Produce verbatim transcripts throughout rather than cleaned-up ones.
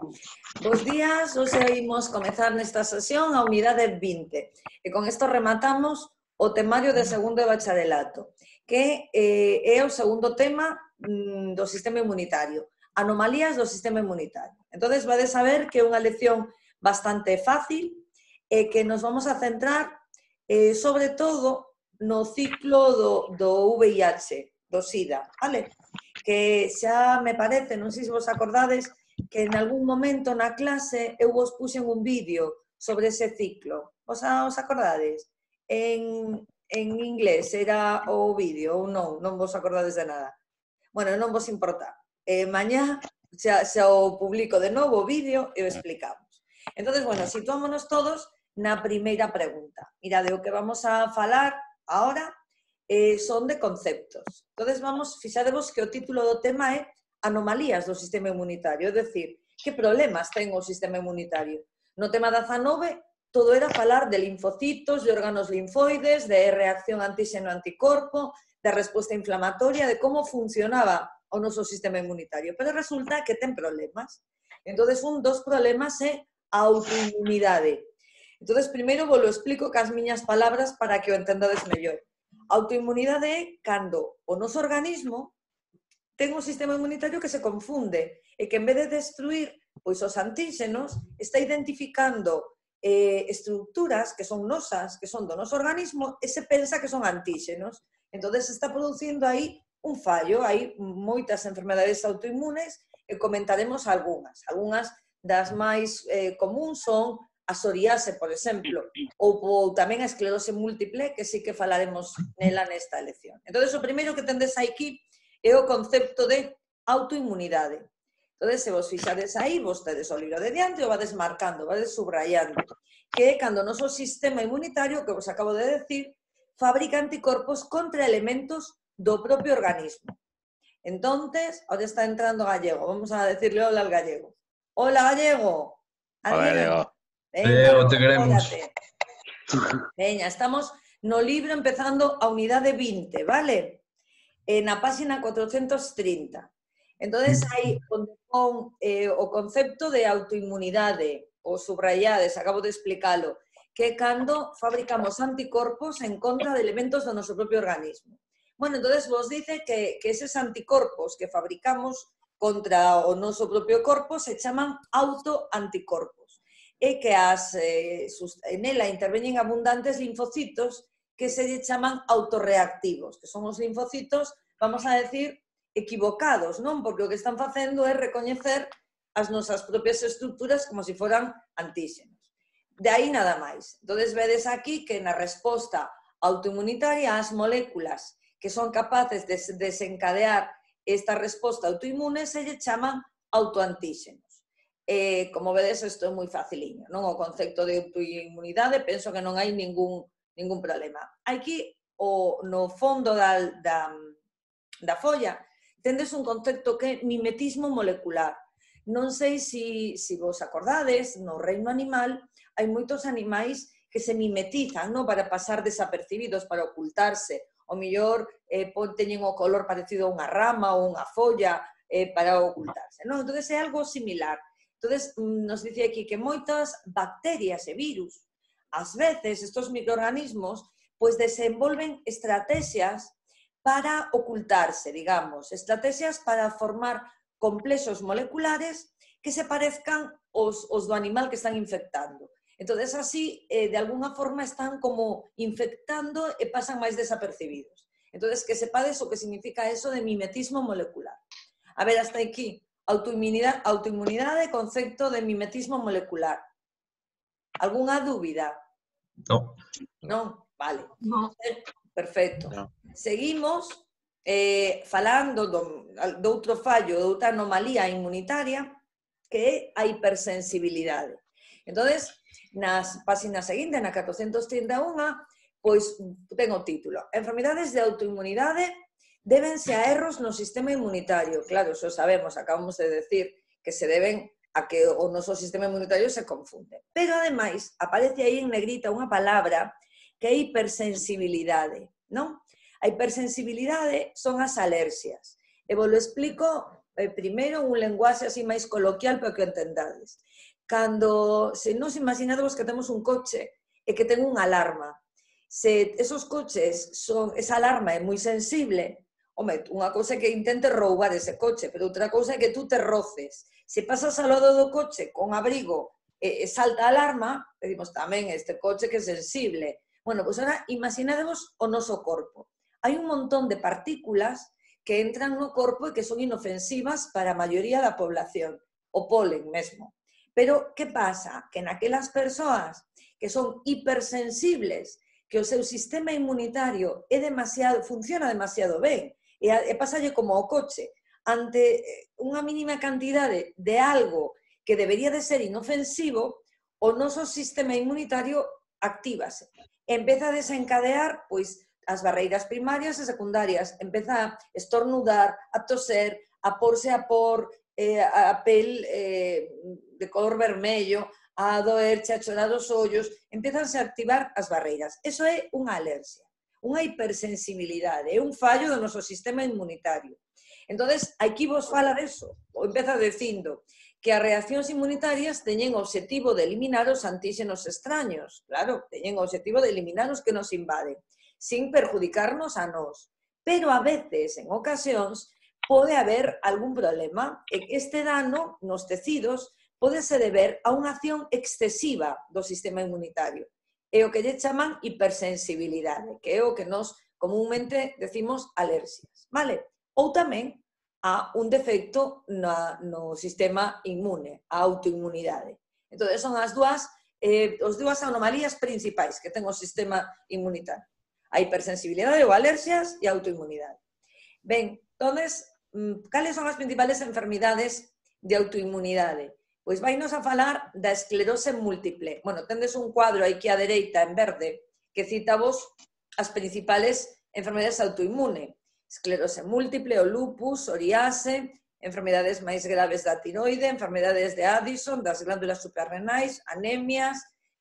Bos días, hoxe imos comezar nesta sesión a unidade vinte. E con isto rematamos o temario de segundo de bacharelato, que eh, é o segundo tema mm, do sistema inmunitario, anomalías do sistema inmunitario. Entón, vades a ver que é unha lección bastante fácil e que nos vamos a centrar eh, sobre todo no ciclo do, do V I H, do SIDA, vale? Que xa me parece, non sei se vos acordades, que en algún momento na clase eu vos puxen un vídeo sobre ese ciclo. Vos os acordades? En, en inglés era o vídeo ou non? Non vos acordades de nada? Bueno, non vos importa. Eh, mañá xa, xa o publico de novo o vídeo e o explicamos. Entón, bueno, situámonos todos na primeira pregunta. Mirade, o que vamos a falar ahora eh, son de conceptos. Entón, vamos, fixadevos que o título do tema é anomalías do sistema inmunitario, é dicir, que problemas ten o sistema inmunitario. No tema dezanove, todo era falar de linfocitos, de órganos linfoides, de reacción antíxeno-anticorpo, de resposta inflamatoria, de como funcionaba o noso sistema inmunitario. Pero resulta que ten problemas. Entón, un dos problemas é a autoinmunidade. Entón, primeiro vos lo explico cas miñas palabras para que o entendades mellor. A autoinmunidade é cando o noso organismo ten un sistema inmunitario que se confunde e que en vez de destruir pois, os antíxenos, está identificando eh, estructuras que son nosas, que son do noso organismo, e se pensa que son antíxenos. Entón, se está producindo aí un fallo. Hai moitas enfermedades autoinmunes e comentaremos algunhas. Algunhas das máis eh, comuns son a psoriase, por exemplo, ou, ou tamén a esclerose múltiple, que sí que falaremos nela nesta lección. Entón, o primeiro que tendes aquí é o concepto de autoinmunidade. Entón, se vos fixades aí, vos tedes o libro de diante, o vades marcando, vades subrayando, que é cando o noso sistema inmunitario, que vos acabo de decir, fabrica anticorpos contra elementos do propio organismo. Entón, ahora está entrando Gallego, vamos a decirle hola al Gallego. Hola, Gallego. Hola, Gallego. Venga, te queremos. Veña, estamos no libro empezando a unidade vinte, vale? Na página cuatrocentos trinta. Entón, aí onde pon eh, o concepto de autoinmunidade, o subrayades, acabo de explicarlo, que é cando fabricamos anticorpos en contra de elementos do noso propio organismo. Bueno, entón, vos dice que, que eses anticorpos que fabricamos contra o noso propio corpo se chaman autoanticorpos. E que as, eh, nela interveñen abundantes linfocitos que se chaman autorreactivos, que son os linfocitos, vamos a decir, equivocados, non? Porque o que están facendo é recoñecer as nosas propias estructuras como se foran antíxenos. De aí nada máis. Entón, vedes aquí que na resposta autoinmunitaria as moléculas que son capaces de desencadear esta resposta autoinmune se lle chaman autoantíxenos. Eh, como vedes, isto é moi faciliño, non? O concepto de autoinmunidade, penso que non hai ningún, ningún problema. Aquí, o, no fondo da, da, da folla, tendes un concepto que é mimetismo molecular. Non sei se si, si vos acordades, no reino animal, hai moitos animais que se mimetizan, non? Para pasar desapercibidos, para ocultarse. O mellor eh, teñen o color parecido a unha rama ou unha folla eh, para ocultarse, non? Entón, é algo similar. Entón, nos dice aquí que moitas bacterias e virus, ás veces, estos microorganismos, pois desenvolven estrategias para ocultarse, digamos, estrategias para formar complexos moleculares que se parezcan aos, aos do animal que están infectando. Entón, así, eh, de alguna forma, están como infectando e pasan máis desapercibidos. Entón, que sepades o que significa eso de mimetismo molecular. A ver, hasta aquí. Autoinmunidade, autoinmunidade, concepto de mimetismo molecular. Algúnha dúbida? No. Non? Vale. No. Perfecto. No. Seguimos eh, falando do, do outro fallo, de outra anomalía inmunitaria, que é a hipersensibilidade. Entón, nas páxinas seguintes, na catrocentos trinta e un, pois ten o título. Enfermidades de autoinmunidade débense a erros no sistema inmunitario. Claro, eso sabemos, acabamos de decir que se deben a que o noso sistema inmunitario se confunde. Pero, ademais, aparece aí en negrita unha palabra que é hipersensibilidade, non? A hipersensibilidade son as alerxias. E vos lo explico eh, primeiro un lenguaxe así máis coloquial para que o entendades. Cando, se nos imaginademos que temos un coche e que ten unha alarma, se esos coches son, esa alarma é moi sensible, home, unha cousa é que intente roubar ese coche, pero outra cousa é que tú te roces. Se pasas ao lado do coche con abrigo e, e salta a alarma, pedimos tamén este coche que é sensible. Bueno, pois ahora imaginademos o noso corpo. Hai un montón de partículas que entran no corpo e que son inofensivas para a maioría da población, o polen mesmo. Pero, que pasa? Que naquelas persoas que son hipersensibles, que o seu sistema inmunitario é demasiado, funciona demasiado ben, e, e pasalle como ao coche, ante unha mínima cantidade de algo que debería de ser inofensivo, o noso sistema inmunitario actívase. Empeza a desencadear, pois, as barreiras primarias e secundarias, empeza a estornudar, a toser, a porse a por, eh, a pel eh, de color vermello, a doerche, a chorar os ollos, empezanse a activar as barreiras. Eso é unha alerxia, unha hipersensibilidade, é un fallo do noso sistema inmunitario. Entonces, aquí vos fala deso, ou empeza dicindo que as reaccións inmunitarias teñen o obxectivo de eliminar os antíxenos extraños, claro, teñen o obxectivo de eliminar os que nos invaden, sin perjudicarnos a nós. Pero a veces, en ocasións, pode haber algún problema, e que este dano nos tecidos pódese deber a unha acción excesiva do sistema inmunitario. É o que lle chaman hipersensibilidade, que é o que nos comúnmente decimos alerxias, vale? Ou tamén a un defecto na, no sistema inmune, a autoinmunidade. Entón, son as dúas, eh, os dúas anomalías principais que ten o sistema inmunitario. A hipersensibilidade ou alerxias e a autoinmunidade. Ben, entonces, cales son as principales enfermidades de autoinmunidade? Pois vainos a falar da esclerose múltiple. Bueno, tendes un cuadro aquí á dereita en verde que cita vos as principales enfermedades autoinmune. Esclerose múltiple, o lupus, psoriase, enfermedades máis graves da tiroide, enfermedades de Addison, das glándulas suprarrenais, anemias,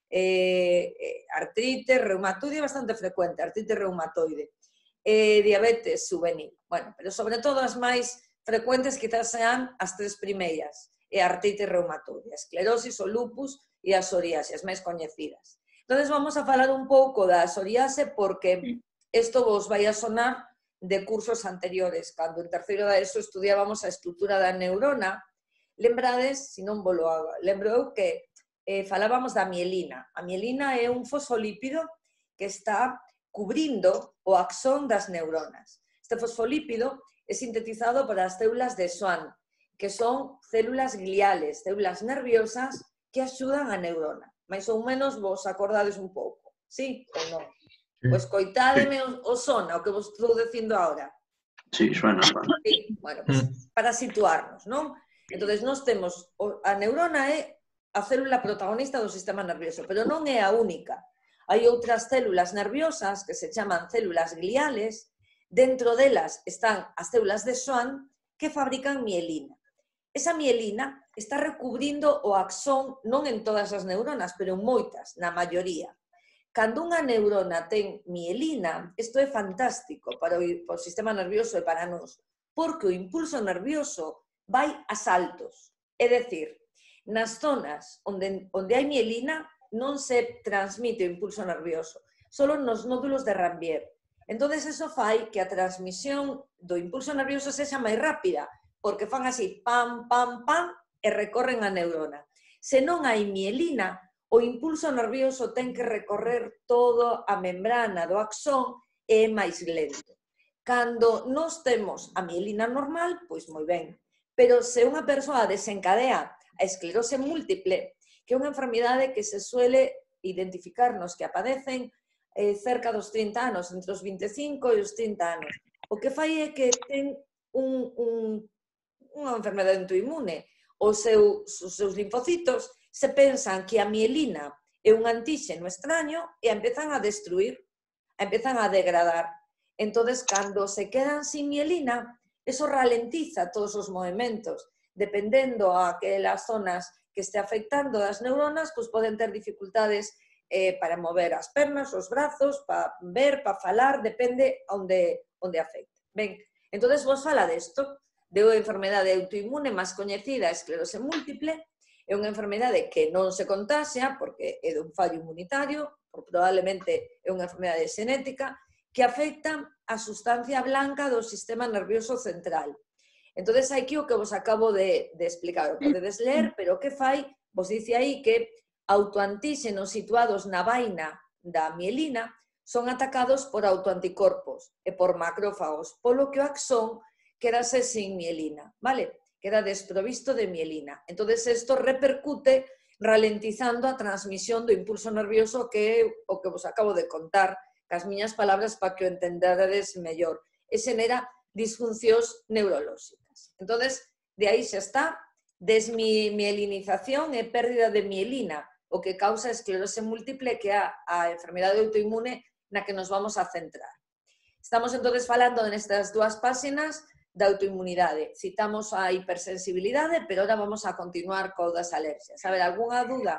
eh, artrite, reumatoide, bastante frecuente, artrite reumatoide, eh, diabetes juvenil. Bueno, pero sobre todo as máis frecuentes quizás sean as tres primeiras, e a artrite reumatoide, a esclerosis, o lupus e a psoriase, as máis coñecidas. Entón, vamos a falar un pouco da psoriase porque isto vos vai a sonar de cursos anteriores. Cando en terceiro da ESO estudiábamos a estrutura da neurona, lembrades, se non volo lembro eu, que eh, falábamos da mielina. A mielina é un fosfolípido que está cubrindo o axón das neuronas. Este fosfolípido é sintetizado por as células de Schwann, que son células gliales, células nerviosas que axudan a neurona. Mais ou menos vos acordades un pouco, sí ou non? Sí. Pois coitádeme sí. o, o sona, o que vos estou dicindo agora. Sí, suena, suena. Sí, bueno, pues, mm. para situarnos, non? Entón, nós temos, a neurona é a célula protagonista do sistema nervioso, pero non é a única. Hai outras células nerviosas que se chaman células gliales, dentro delas están as células de Schwann que fabrican mielina. Esa mielina está recubrindo o axón non en todas as neuronas, pero en moitas, na maioría. Cando unha neurona ten mielina, isto é fantástico para o, para o sistema nervioso e para nós, porque o impulso nervioso vai a saltos. É dicir, nas zonas onde, onde hai mielina non se transmite o impulso nervioso, solo nos nódulos de Ranvier. Entón, eso fai que a transmisión do impulso nervioso sexa máis rápida, porque fan así, pam, pam, pam, e recorren a neurona. Se non hai mielina, o impulso nervioso ten que recorrer toda a membrana do axón e é máis lento. Cando nós temos a mielina normal, pois moi ben. Pero se unha persoa desencadea a esclerose múltiple, que é unha enfermidade que se suele identificarnos que apadecen eh, cerca dos trinta anos, entre os vinte e cinco e os trinta anos. O que fai é que ten un, un unha enfermedade autoinmune. Os seus, os seus linfocitos se pensan que a mielina é un antíxeno extraño e a empezan a destruir, a empezan a degradar. Entón, cando se quedan sin mielina, eso ralentiza todos os movimentos. Dependendo a aquelas zonas que este afectando das neuronas, pois poden ter dificultades eh, para mover as pernas, os brazos, para ver, para falar, depende onde, onde afecte. Ben, entón, vos fala desto, de unha enfermedade autoinmune máis coñecida, a esclerose múltiple. É unha enfermedade que non se contaxia porque é dun fallo inmunitario, probablemente é unha enfermedade xenética, que afecta a sustancia blanca do sistema nervioso central. Entón, aquí o que vos acabo de, de explicar, o podedes ler, pero o que fai, vos dice aí que autoantíxenos situados na vaina da mielina son atacados por autoanticorpos e por macrófagos, polo que o axón quedase sin mielina, vale? Queda desprovisto de mielina. Entón, isto repercute ralentizando a transmisión do impulso nervioso que é o que vos acabo de contar, cas miñas palabras para que o entenderedes mellor. E xenera disfuncións neurolóxicas. Entón, de aí xa está, desmielinización e pérdida de mielina, o que causa esclerose múltiple, que é a, a enfermedade autoinmune na que nos vamos a centrar. Estamos entonces falando nestas dúas páxinas da autoinmunidade. Citamos a hipersensibilidade, pero ahora vamos a continuar co das alerxias. A ver, algunha dúda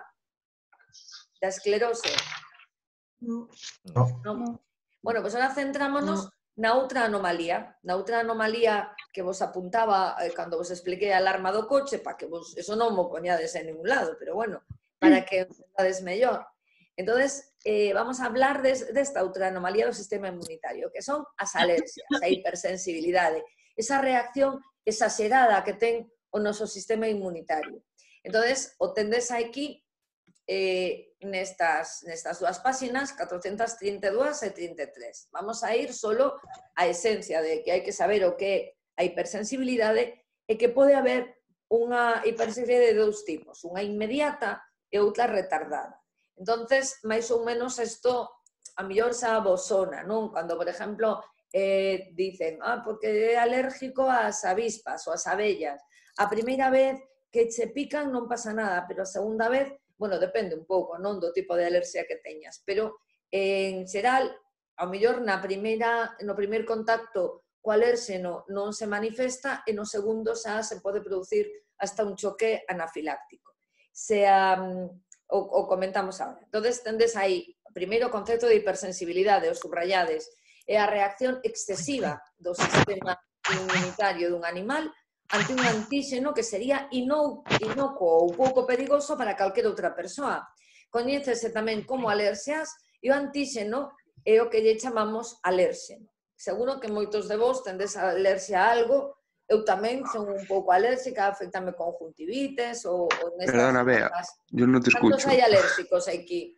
da esclerose? No. No. Bueno, pois ahora centrámonos na outra anomalía, na outra anomalía que vos apuntaba eh, cando vos expliquei a alarma do coche, para que vos, eso non mo poñades en ningún lado, pero bueno, para que entendades mellor. Entón, eh, vamos a hablar des, desta outra anomalía do sistema inmunitario, que son as alerxias, a hipersensibilidade, esa reacción exagerada que ten o noso sistema inmunitario. Entón, o tendes aquí eh, nestas, nestas dúas páxinas, catrocentas trinta e dúas e trinta e tres. Vamos a ir solo á esencia de que hai que saber o que é a hipersensibilidade e que pode haber unha hipersensibilidade de dous tipos, unha inmediata e outra retardada. Entonces, máis ou menos isto a mellor xa vos sona, non? Cando, por exemplo, eh, dicen, ah, porque é alérgico ás avispas ou ás abellas. A primeira vez que che pican non pasa nada, pero a segunda vez, bueno, depende un pouco, non, do tipo de alerxia que teñas, pero en xeral, ao mellor na primeira, no primer contacto co alérxeno non se manifesta e no segundo xa se pode producir hasta un choque anafiláctico. Se a, o, o comentamos agora. Entón, tendes aí, primeiro, o concepto de hipersensibilidade, os subrayades, é a reacción excesiva do sistema inmunitario dun animal ante un antíxeno que sería inocuo ou pouco perigoso para calquera outra persoa. Coñécese tamén como alerxias e o antíxeno é o que lle chamamos alérxeno. Seguro que moitos de vos tendes alerxia a algo, eu tamén son un pouco alérxica, afectame conjuntivitis ou... Perdona, Bea, yo non te escucho. Cantos hai alérxicos aquí?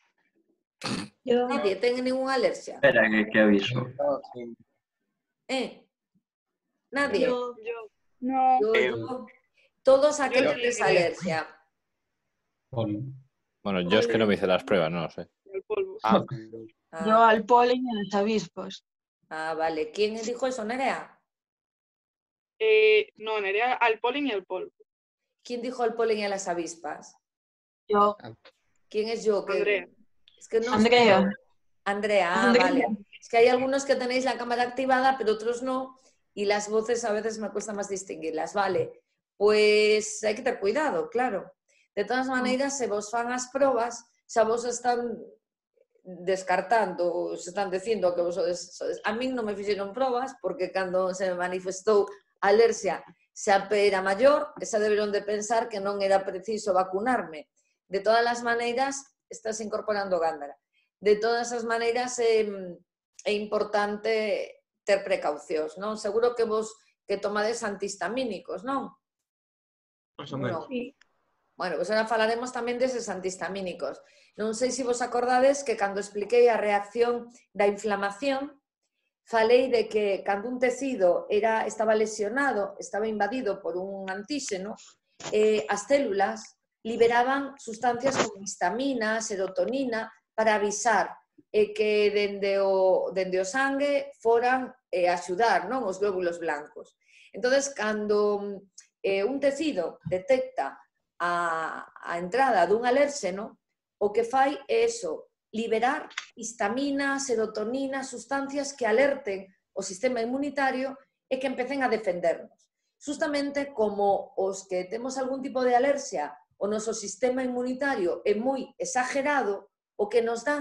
Yo. Nadie ten ninguna alerxia. Espera, que, que aviso. Eh? Nadie? Yo, yo. No. Yo, yo. Todos a que tenéis alerxia. Bueno, yo es que no me hice las pruebas, no lo sé. El polvo. Ah, Ah, Yo al polen y a los avispas. ah, vale. ¿Quién dijo eso, Nerea? Eh, no, Nerea, al polen y al polvo. ¿Quién dijo el polen y a las avispas? Yo. ¿Quién es yo? ¿Qué? Andrea. Es que no Andrea. sé. Andrea, ah, Andrea. vale. Es que hay algunos que tenéis la cámara activada, pero otros no, y las voces a veces me cuesta más distinguirlas, vale. Pues hai que ter cuidado, claro. De todas maneiras, se vos fan as probas, xa vos están descartando, se están dicindo que vos sodes, sodes. A min non me fixeron probas, porque cando se me manifestou a alerxia xa era maior, e xa deberon de pensar que non era preciso vacunarme. De todas as maneiras, estás incorporando gándara. De todas as maneiras, é, é importante ter precaucións, non? Seguro que vos que tomades antihistamínicos, non? Más ou menos. Sí. Bueno, pois agora falaremos tamén deses antihistamínicos. Non sei se vos acordades que cando expliquei a reacción da inflamación, falei de que cando un tecido era, estaba lesionado, estaba invadido por un antíxeno, eh, as células liberaban sustancias como histamina, serotonina, para avisar eh, que dende o, dende o sangue foran eh, axudar, non, os glóbulos blancos. Entón, cando eh, un tecido detecta a, a entrada dun alérxeno, o que fai é eso, liberar histamina, serotonina, sustancias que alerten o sistema inmunitario e que empecen a defendernos. Justamente como os que temos algún tipo de alerxia, o noso sistema inmunitario é moi exagerado, o que nos dan é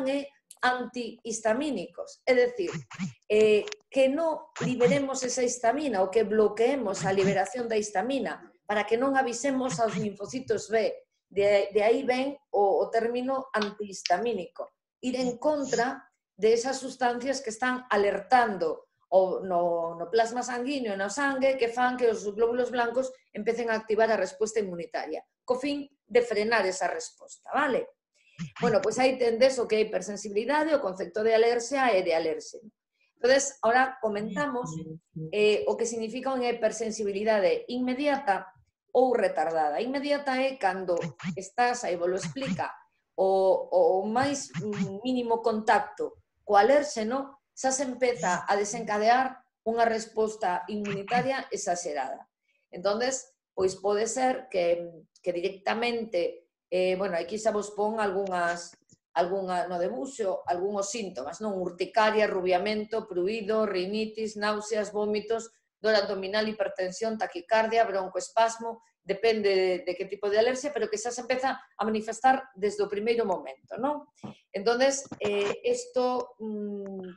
antihistamínicos, é dicir, eh, que non liberemos esa histamina ou que bloqueemos a liberación da histamina para que non avisemos aos linfocitos B. De, de aí ven o, o término antihistamínico, ir en contra de esas sustancias que están alertando o no, no plasma sanguíneo e no sangue que fan que os glóbulos blancos empecen a activar a resposta inmunitaria, co fin de frenar esa resposta, vale? Bueno, pois aí tendes o que é hipersensibilidade, o concepto de alerxia e de alérxeno. Entón, ahora comentamos eh, o que significa unha hipersensibilidade inmediata ou retardada. Inmediata é cando estás, aí vos lo explica, o, o máis mínimo contacto co alérxeno xa se empeza a desencadear unha resposta inmunitaria exagerada. Entón, pois pode ser que, que directamente, eh, bueno, aquí xa vos pon algunhas, algunha, no debuxo, algúns síntomas, non? Urticaria, rubiamento, pruído, rinitis, náuseas, vómitos, dor abdominal, hipertensión, taquicardia, broncoespasmo, depende de, de que tipo de alerxia, pero que xa se empeza a manifestar desde o primeiro momento, non? Entón, eh, isto, mmm,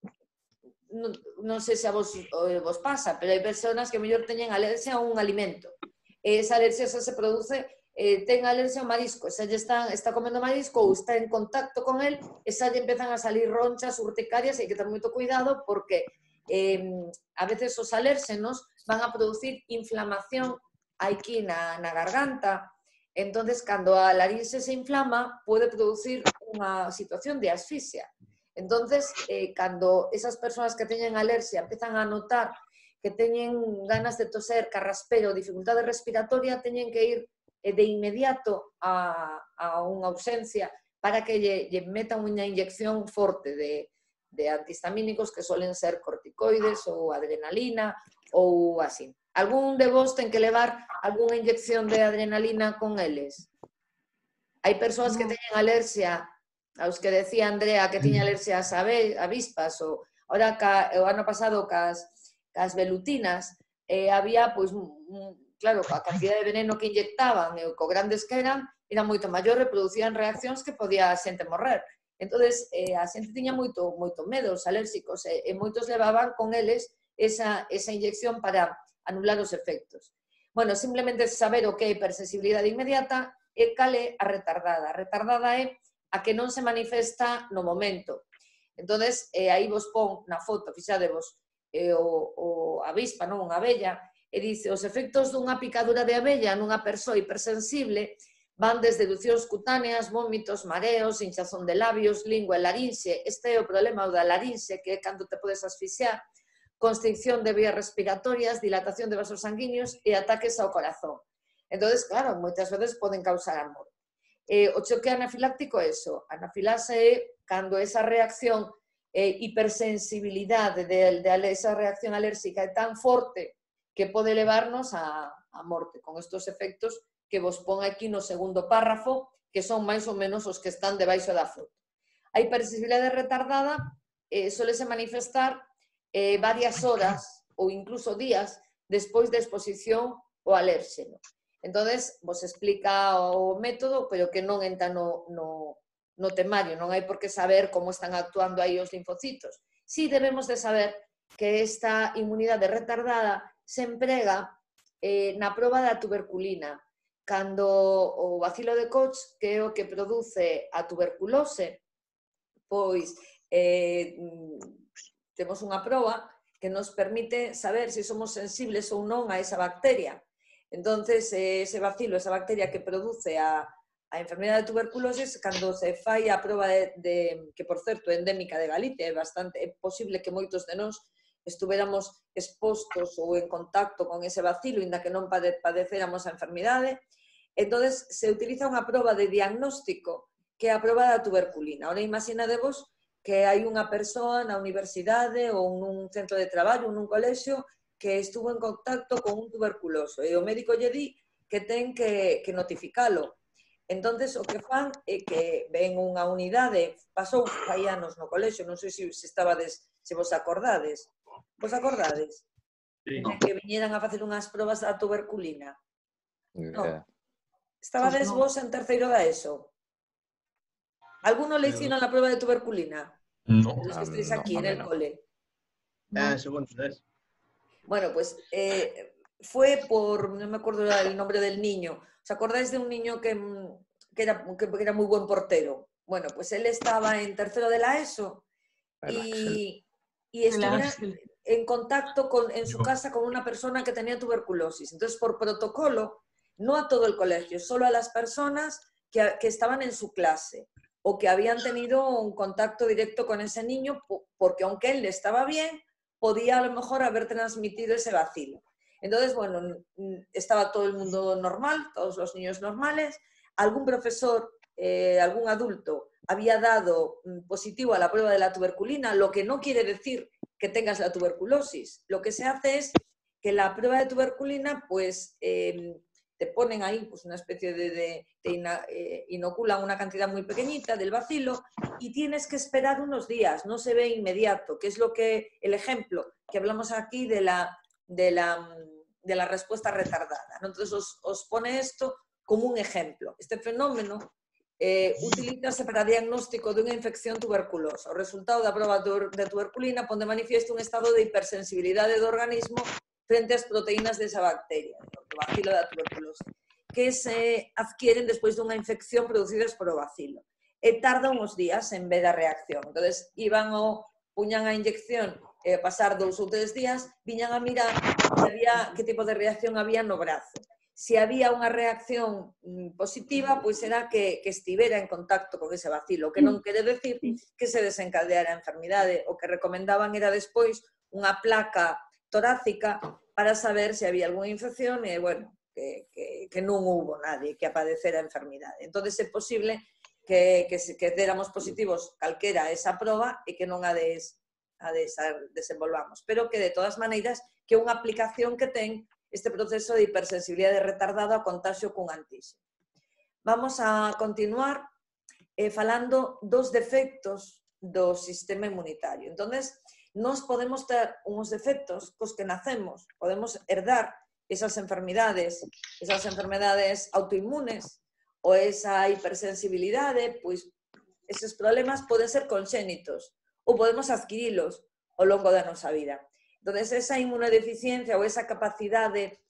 non, non sei se a vos, eh, vos pasa, pero hai persoas que mellor teñen alerxia a un alimento. E esa alerxia xa se produce, eh, ten alerxia ao marisco, xa lle está, está comendo marisco ou está en contacto con el, e xa lle empezan a salir ronchas, urticarias, e hai que ter moito cuidado porque eh, a veces os alérxenos van a producir inflamación aquí na, na garganta. Entonces, cando a larinxe se inflama, pode producir unha situación de asfixia. Entonces, eh, cando esas persoas que teñen alerxia empezan a notar que teñen ganas de toser, carraspero, dificultade respiratoria, teñen que ir eh, de inmediato a, a unha ausencia para que lle, lle metan unha inyección forte de, de antihistamínicos que solen ser corticoides ou adrenalina ou así. Algún de vos ten que levar algunha inyección de adrenalina con eles? Hai persoas que teñen alerxia, aos que decía Andrea que tiña alerxia ás avispas, ou ahora o ano pasado cas, cas velutinas, eh, había, pois, claro, a cantidad de veneno que inyectaban e co grandes que eran, era moito maior e producían reaccións que podía a xente morrer. Entón, eh, a xente tiña moito, moito medo, os alérxicos, e, e moitos levaban con eles esa, esa inyección para anular os efectos. Bueno, simplemente saber o que é hipersensibilidade inmediata e cal é a retardada. A retardada é a que non se manifesta no momento. Entón, eh, aí vos pon na foto, fixadevos, eh, o, o avispa, non? Unha abella, e dice, os efectos dunha picadura de abella nunha persoa hipersensible van desde erupcións cutáneas, vómitos, mareos, hinchazón de labios, lingua e larinxe. Este é o problema da larinxe, que é cando te podes asfixiar, constricción de vías respiratorias, dilatación de vasos sanguíneos e ataques ao corazón. Entón, claro, moitas veces poden causar a morte. Eh, o choque anafiláctico é iso. A anafilase é cando esa reacción, eh, hipersensibilidade de, de, de esa reacción alérxica é tan forte que pode levarnos a, a morte, con estos efectos que vos pon aquí no segundo párrafo, que son máis ou menos os que están debaixo da foto. A hipersensibilidade retardada eh, suele se manifestar Eh, varias horas ou incluso días despois da exposición ao alérxeno. Entón, vos explica o método, pero que non entra no, no, no temario, non hai por que saber como están actuando aí os linfocitos. Si debemos de saber que esta inmunidade retardada se emprega eh, na proba da tuberculina, cando o bacilo de Koch, que é o que produce a tuberculose, pois eh, temos unha proba que nos permite saber se somos sensibles ou non a esa bacteria. Entón, ese bacilo, esa bacteria que produce a, a enfermedade de tuberculosis, cando se fai a proba de, de que, por certo, é endémica de Galicia, é bastante é posible que moitos de nós estuveramos expostos ou en contacto con ese bacilo, inda que non padecéramos a enfermidade. Entón, se utiliza unha proba de diagnóstico que é a proba da tuberculina. Ora, imaginadevos que hai unha persoa na universidade ou nun centro de traballo, nun colexio, que estuvo en contacto con un tuberculoso e o médico lle di que ten que, que notificalo. Entón, o que fan é que ven unha unidade, pasou fai anos no colexio, non sei se, se estabades, se vos acordades. Vos acordades? Sí. Que viñeran a facer unhas probas da tuberculina. Yeah. No. Estabades vos en terceiro da ESO? ¿Alguno le hicieron la prueba de tuberculina? No. Los que estáis No, aquí a en mí el no. cole. Eh, segundo es. Bueno, pues eh, fue por, no me acuerdo el nombre del niño. ¿Os acordáis de un niño que, que, era, que era muy buen portero? Bueno, pues él estaba en tercero de la ESO y, y estuviera en contacto con, en su casa con una persona que tenía tuberculosis. Entonces, por protocolo, no a todo el colegio, solo a las personas que, que estaban en su clase o que habían tenido un contacto directo con ese niño, porque aunque él estaba bien, podía a lo mejor haber transmitido ese bacilo. Entonces, bueno, estaba todo el mundo normal, todos los niños normales. Algún profesor, eh, algún adulto había dado positivo a la prueba de la tuberculina, lo que no quiere decir que tengas la tuberculosis. Lo que se hace es que la prueba de tuberculina, pues, eh, te ponen ahí pues, una especie de, de, de ina, eh, inoculan una cantidad muy pequeñita del bacilo y tienes que esperar unos días, no se ve inmediato, que es lo que, el ejemplo que hablamos aquí de la, de la, de la respuesta retardada, ¿no? Entonces os, os pone esto como un ejemplo. Este fenómeno eh, utilízase para diagnóstico de unha infección tuberculosa. O resultado da prova de tuberculina pon de manifiesto un estado de hipersensibilidade do organismo frente ás proteínas desa bacteria, o bacilo da tuberculosa, que se adquieren despois dunha infección producidas por o bacilo. E tarda uns días en ver a reacción. Entonces, iban o puñan a inyección, eh, pasar dous ou tres días, viñan a mirar que, había, que tipo de reacción había no brazo. Se había unha reacción positiva, pois era que, que estivera en contacto con ese bacilo, que non quere decir que se desencadeara a enfermidade. O que recomendaban era despois unha placa torácica para saber se había algunha infección e, bueno, que, que, que non hubo nadie que apadecera a enfermidade. Entón, é posible que, que, que déramos positivos calquera esa proba e que non a, des, a des, a desenvolvamos. Pero que, de todas maneiras, que é unha aplicación que ten este proceso de hipersensibilidade retardada ao contagio cun antíxeno. Vamos a continuar eh, falando dos defectos do sistema inmunitario. Entonces, nós podemos ter uns defectos cos que nacemos, podemos herdar esas enfermidades, esas enfermedades autoinmunes ou esa hipersensibilidade, pois eses problemas poden ser conxénitos ou podemos adquirilos ao longo da nosa vida. Entonces, esa inmunodeficiencia ou esa capacidade,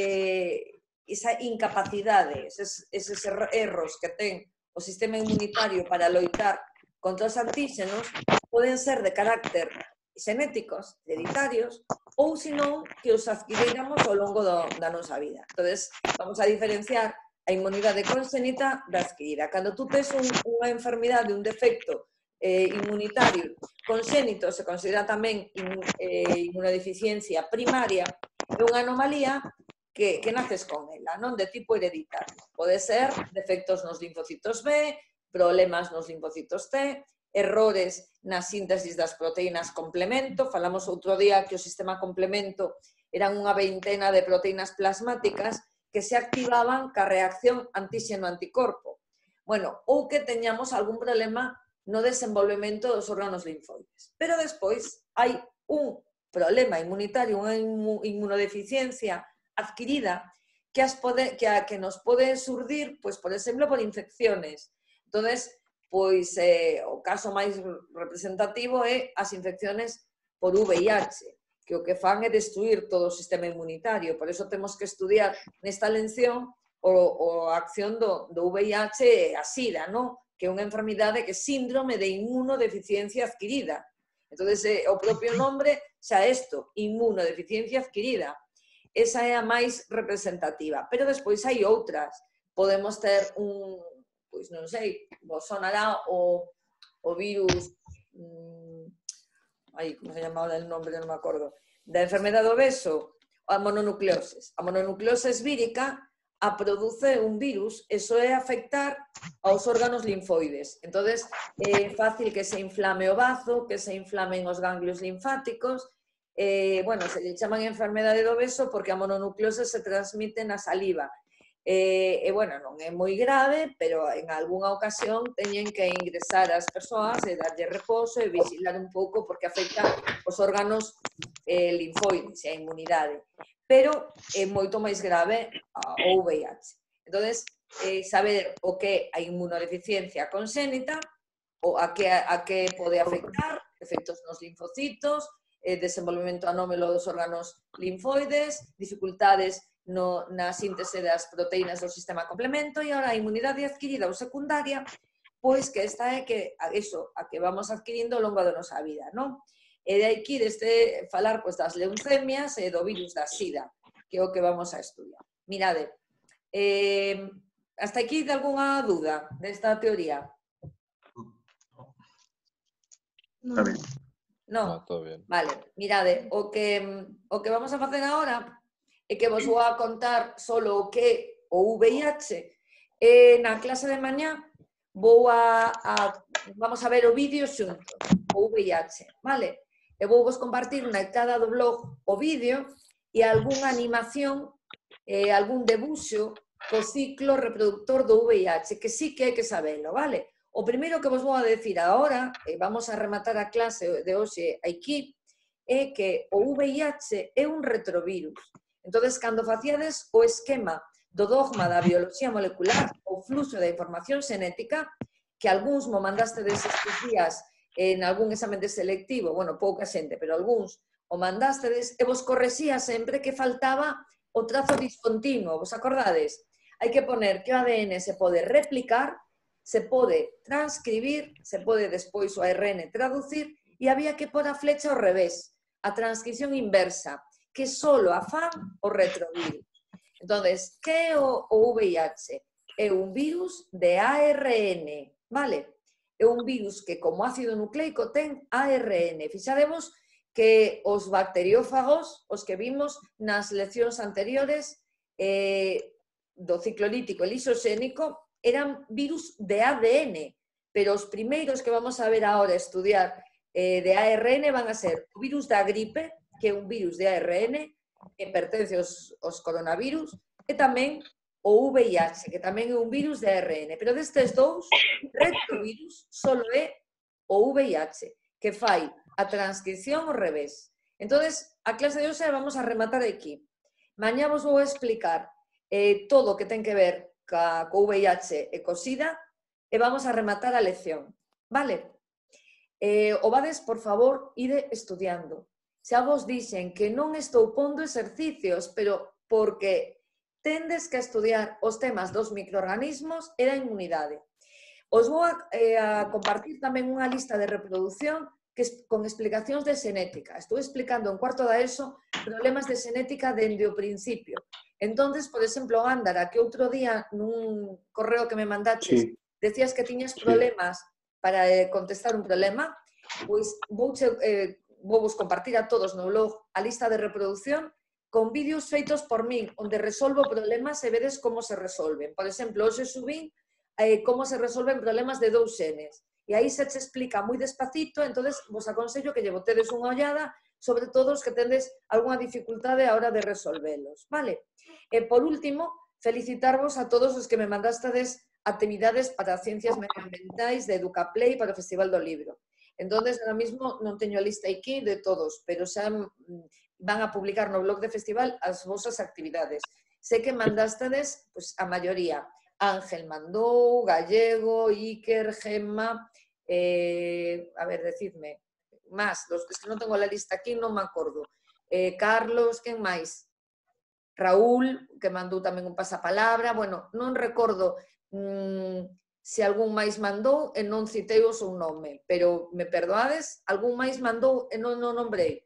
eh, esa incapacidade, eses, eses erros que ten o sistema inmunitario para loitar contra os antíxenos poden ser de carácter xenéticos, hereditarios, ou senón que os adquiríramos ao longo do, da nosa vida. Entonces, vamos a diferenciar a inmunidade conxénita da adquirida. Cando tú tes un, unha enfermidade, un defecto Eh, inmunitario conxénito, se considera tamén in, eh, inmunodeficiencia primaria, é unha anomalía que, que naces con ela, non? De tipo hereditario. Pode ser defectos nos linfocitos B, problemas nos linfocitos T, errores na síntesis das proteínas complemento. Falamos outro día que o sistema complemento eran unha veintena de proteínas plasmáticas que se activaban ca reacción antíxeno-anticorpo. Bueno, ou que teñamos algún problema no desenvolvemento dos órganos linfoides. Pero despois hai un problema inmunitario, unha inmunodeficiencia adquirida que, as pode, que, a, que nos pode surdir, pois, por exemplo, por infecciones. Entonces, pois, eh, o caso máis representativo é as infecciones por V I H, que o que fan é destruir todo o sistema inmunitario. Por eso temos que estudiar nesta lección o, o a acción do, do V I H e a SIDA, non? Que é unha enfermidade que é síndrome de inmunodeficiencia adquirida. Entón, eh, o propio nombre xa é isto, inmunodeficiencia adquirida. Esa é a máis representativa. Pero despois hai outras. Podemos ter un, pois non sei, vos sonará o, o virus, mmm, ai, como se chamaba el nombre, non me acordo, da enfermedade do beso, a mononucleosis. A mononucleosis vírica a produce un virus, eso é afectar aos órganos linfoides. Entonces, é fácil que se inflame o bazo, que se inflamen os ganglios linfáticos. Eh, bueno, se lle chaman enfermedade do beso porque a mononucleose se transmite na saliva. E, eh, bueno, non é moi grave, pero en algunha ocasión teñen que ingresar as persoas e darlle repouso e vigilar un pouco porque afecta os órganos eh, linfoides e a inmunidade. Pero é moito máis grave o V I H. Entón, eh, saber o que é a inmunodeficiencia conxénita o a que, a que pode afectar, efectos nos linfocitos, eh, desenvolvemento anómalo dos órganos linfoides, dificultades no, na síntese das proteínas do sistema complemento e agora a inmunidade adquirida ou secundaria, pois que esta é que, a, eso, a que vamos adquirindo ao longo da nosa vida, non? E de aquí, deste falar pois, das leucemias e do virus da sida, que é o que vamos a estudiar. Mirade, eh, hasta aquí de algunha dúda desta teoría? Está bien. No, No, todo bien. vale, mirade, o que, o que vamos a facer agora é que vos vou a contar solo o que o V I H e na clase de mañá vou a, a vamos a ver o vídeo xunto, o V I H, vale? E vou vos compartir na entrada do blog o vídeo e algunha animación, eh, algún debuxo co ciclo reproductor do V I H, que sí que hai que sabelo, vale? O primeiro que vos vou a decir agora, e vamos a rematar a clase de hoxe aquí, é que o V I H é un retrovirus. Entón, cando facíades o esquema do dogma da bioloxía molecular, o fluxo da información xenética, que algúns mo mandastes estes días en algún examen de selectivo, bueno, pouca xente, pero algúns o mandástedes, e vos correxía sempre que faltaba o trazo discontinuo, vos acordades? Hai que poner que o A D N se pode replicar, se pode transcribir, se pode despois o A R N traducir, e había que pôr a flecha ao revés, a transcripción inversa, que solo a fan o retrovirus. Entón, que é o, o V I H? É un virus de A R N, vale? É un virus que, como ácido nucleico, ten A R N. Fixademos que os bacteriófagos, os que vimos nas leccións anteriores eh, do ciclo lítico e lisoxénico, eran virus de A D N, pero os primeiros que vamos a ver agora estudiar eh, de A R N van a ser o virus da gripe, que é un virus de A R N, que pertence aos, aos coronavirus, e tamén o V I H, que tamén é un virus de A R N. Pero destes dous, retrovirus solo é o V I H, que fai a transcripción ao revés. Entón, a clase de hoxe vamos a rematar aquí. Mañá vos vou explicar eh, todo o que ten que ver ca, co V I H e co SIDA e vamos a rematar a lección. Vale? Eh, o vades, por favor, ide estudiando. Xa vos dixen que non estou pondo exercicios, pero porque tendes que estudiar os temas dos microorganismos e da inmunidade. Os vou a, eh, a compartir tamén unha lista de reproducción que es, con explicacións de xenética. Estou explicando en cuarto da ESO problemas de xenética dende o principio. Entonces, por exemplo, Gándara, que outro día nun correo que me mandaches, sí, decías que tiñas problemas para eh, contestar un problema, pois vou, eh, vou vos compartir a todos no blog a lista de reproducción con vídeos feitos por min, onde resolvo problemas e vedes como se resolven. Por exemplo, hoxe subín eh, como se resolven problemas de dous xenes. E aí se te explica moi despacito, entonces vos aconsello que lle botedes unha ollada, sobre todo os que tendes algunha dificultade a hora de resolvelos, vale? E por último, felicitarvos a todos os que me mandastades actividades para ciencias medioambientais de Educaplay para o Festival do Libro. Entonces, ahora mismo non teño a lista aquí de todos, pero xa van a publicar no blog de festival as vosas actividades. Sé que mandástedes pues, a maioría. Ángel mandou, Gallego, Iker, Gemma, eh, a ver, decidme, más, los que non tengo a lista aquí non me acordo. Eh, Carlos, quen máis? Raúl, que mandou tamén un pasapalabra, bueno, non recordo mmm, se algún máis mandou e non citei o seu nome, pero me perdoades, algún máis mandou e non o nombrei.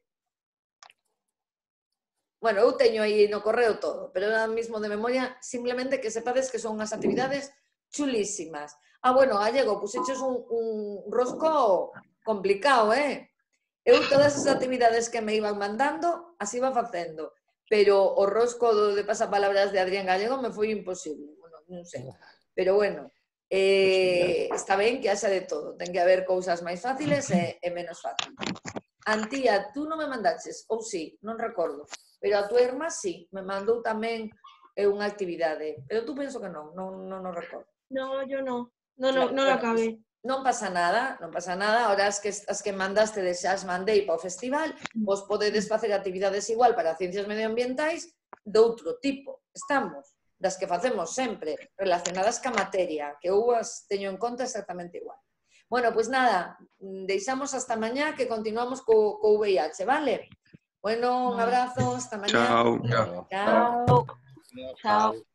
Bueno, eu teño aí no correo todo, pero ahora mismo de memoria, simplemente que sepades que son unhas actividades chulísimas. Ah, bueno, Gallego, puxeches un, un rosco complicado, eh? Eu todas as actividades que me iban mandando, as iba facendo, pero o rosco de pasapalabras de Adrián Gallego me foi imposible, bueno, non sei. Pero bueno, eh, está ben que haxa de todo, ten que haber cousas máis fáciles e, e menos fáciles. Antía, tú non me mandaches, ou sí, non recordo. Pero a tua irmá sí, me mandou tamén unha actividade. Pero tú penso que non, non, non, non recordo. No, yo no. No, no, Claro, no lo acabé. Non pasa nada, non pasa nada. Ahora as que, as que mandaste de xa as mandei para o festival, vos podedes facer actividades igual para ciencias medioambientais de outro tipo. Estamos, das que facemos sempre, relacionadas ca materia, que eu as teño en conta exactamente igual. Bueno, pues nada, deixamos hasta mañá que continuamos co, co V I H, vale? Bueno, un abrazo, hasta mañá. Chao. Chao. Chao.